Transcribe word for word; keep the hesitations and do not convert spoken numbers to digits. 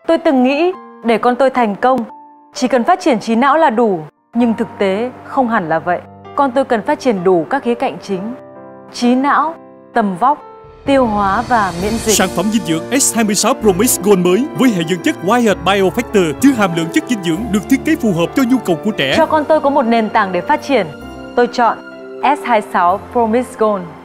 Tôi từng nghĩ để con tôi thành công, chỉ cần phát triển trí não là đủ. Nhưng thực tế không hẳn là vậy. Con tôi cần phát triển đủ các khía cạnh chính: trí não, tầm vóc, tiêu hóa và miễn dịch. Sản phẩm dinh dưỡng S hai mươi sáu Promise Gold mới với hệ dưỡng chất Wired Biofactor chứa hàm lượng chất dinh dưỡng được thiết kế phù hợp cho nhu cầu của trẻ. Cho con tôi có một nền tảng để phát triển, tôi chọn S hai mươi sáu Promise Gold.